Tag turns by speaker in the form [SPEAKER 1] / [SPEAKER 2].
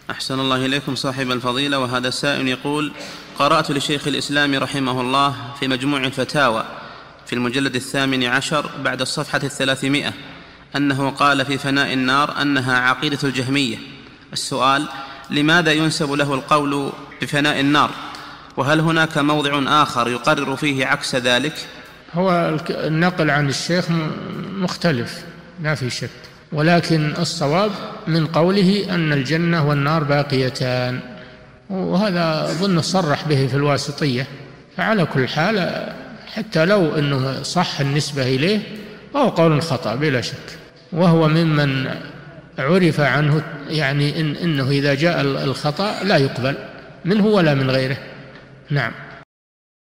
[SPEAKER 1] أحسن الله إليكم صاحب الفضيلة. وهذا السائل يقول: قرأت لشيخ الإسلام رحمه الله في مجموع الفتاوى في المجلد 18 بعد الصفحة 300 أنه قال في فناء النار أنها عقيدة الجهمية. السؤال: لماذا ينسب له القول بفناء النار؟ وهل هناك موضع آخر يقرر فيه عكس ذلك؟
[SPEAKER 2] هو النقل عن الشيخ مختلف لا في شك، ولكن الصواب من قوله أن الجنة والنار باقيتان، وهذا أظن صرح به في الواسطية. فعلى كل حال حتى لو أنه صح النسبة إليه فهو قول خطأ بلا شك، وهو ممن عرف عنه يعني إنه إذا جاء الخطأ لا يقبل منه ولا من غيره. نعم.